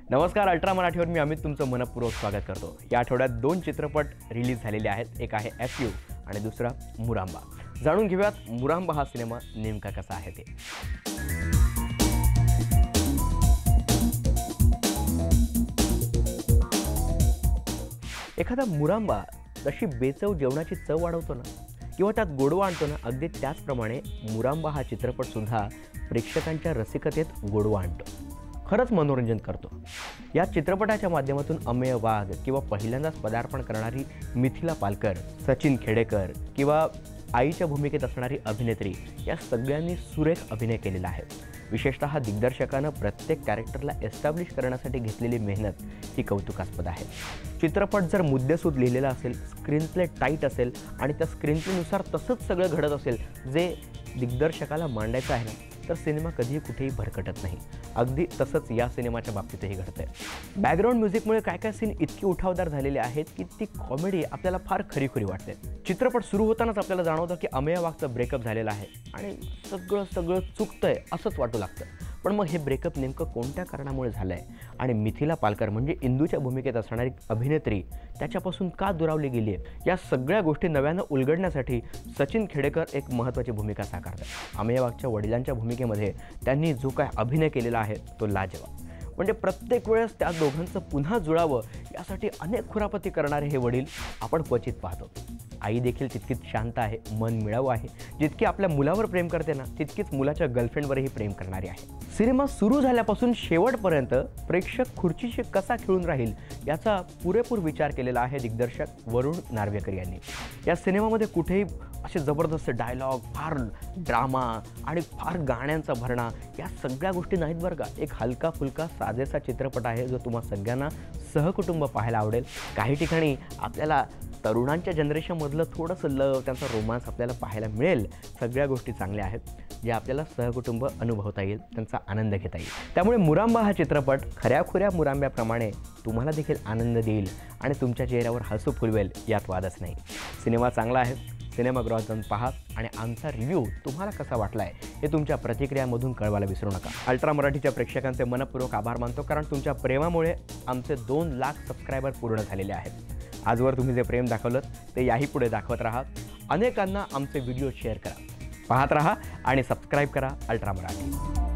नमस्कार, अल्ट्रा मराठीवर मी अमित तुमचं मनपूर्वक स्वागत करतो। या आठवड्यात दोन चित्रपट रिलीज झालेले आहेत। एक आहे एफ यू आणि दुसरा मुरांबा। जाणून घेऊयात मुरांबा हा सिनेमा नेमका कसा आहे ते। एखादा मुरांबा तशी बेचव जेवणाची चव वाढवतो ना, किंवा त्यात गोडवा आणतो ना, अगदी त्याचप्रमाणे मुरांबा हा चित्रपट सुद्धा प्रेक्षकांच्या रसिकतेत गोडवा आणतो, खरंच मनोरंजन करतो। या चित्रपटाच्या माध्यमातून अमेय वाघ किंवा पहिल्यांदाच पदार्पण करणारी मिथिला पालकर, सचिन खेडेकर किंवा आईच्या भूमिकेत असणारी अभिनेत्री या सगळ्यांनी सुरेख अभिनय केलेला आहे। विशेषतः दिग्दर्शकानं प्रत्येक कॅरेक्टरला एस्टॅब्लिश करण्यासाठी घेतलेली मेहनत ही कौतुकास्पद आहे। चित्रपट जर मुद्देसूद लिहिलेला असेल, स्क्रीन प्ले टाईट असेल आणि त्या स्क्रीन प्लेनुसार तसंच सगळं घडत असेल जे दिग्दर्शकाला मांडायचं आहे ना, तर सिनेमा कधीही कुठेही भरकटत नाही। अगदी तसंच या सिनेमाच्या बाबतीतही घडतंय। बॅकग्राऊंड म्युझिकमुळे काय काय सीन इतके उठावदार झालेले आहेत की ती कॉमेडी आपल्याला फार खरीखुरी वाटते। चित्रपट सुरू होतानाच आपल्याला जाणवतं की अमेय वाघचं ब्रेकअप झालेलं आहे आणि सगळं चुकतंय असंच वाटू लागतं। पण मग हे ब्रेकअप नेमकं कोणत्या कारणामुळे झालंय आणि मिथिला पालकर म्हणजे इंदूच्या भूमिकेत असणारी अभिनेत्री त्याच्यापासून का दुरावली गेली आहे, या सगळ्या गोष्टी नव्यानं उलगडण्यासाठी सचिन खेडेकर एक महत्त्वाची भूमिका साकारतात। अमेय वाघच्या वडिलांच्या भूमिकेमध्ये त्यांनी जो काय अभिनय केलेला आहे तो लाजवाब। म्हणजे प्रत्येक वेळेस त्या दोघांचं पुन्हा जुळावं यासाठी अनेक खुरापती करणारे हे वडील आपण क्वचित पाहतो। आई देखील तितकीच शांत आहे, मन मिळावं आहे। जितकी आपल्या मुलावर प्रेम करते ना, तितकीच मुलाच्या गर्लफ्रेंडवरही प्रेम करणारी आहे। सिनेमा सुरू झाल्यापासून शेवटपर्यंत प्रेक्षक खुर्चीशी कसा खेळून राहील याचा पुरेपूर विचार केलेला आहे दिग्दर्शक वरुण नार्वेकर यांनी। या सिनेमामध्ये कुठेही असे जबरदस्त डायलॉग, फार ड्रामा आणि फार गाण्यांचा भरणा या सगळ्या गोष्टी नाहीत बरं का। एक हलका फुलका साजेसा चित्रपट आहे जो तुम्हा सगळ्यांना सहकुटुंब पाहायला आवडेल। काही ठिकाणी आपल्याला तरुणांच्या जनरेशनमधलं थोडंसं लव, त्यांचा रोमांस आपल्याला पाहायला मिळेल। सगळ्या गोष्टी चांगल्या आहेत जे आपल्याला सहकुटुंब अनुभवता येईल, त्यांचा आनंद घेता येईल। त्यामुळे मुरांबा हा चित्रपट खऱ्याखुऱ्या मुरांब्याप्रमाणे तुम्हाला देखील आनंद देईल आणि तुमच्या चेहऱ्यावर हसू फुलवेल यात वादच नाही। सिनेमा चांगला आहे, सिनेमागृहात जाऊन पहा आणि आमचा रिव्ह्यू तुम्हाला कसा वाटला आहे हे तुमच्या प्रतिक्रियांमधून कळवायला विसरू नका। अल्ट्रा मराठीच्या प्रेक्षकांचे मनपूर्वक आभार मानतो, कारण तुमच्या प्रेमामुळे आमचे 2 लाख सबस्क्रायबर पूर्ण झालेले आहेत। आजवर तुम्ही जे प्रेम दाखवलं ते याही पुढे दाखवत राहा। अनेकांना आमचे व्हिडिओ शेअर करा, पाहत राहा आणि सबस्क्राईब करा अल्ट्रा मराठी।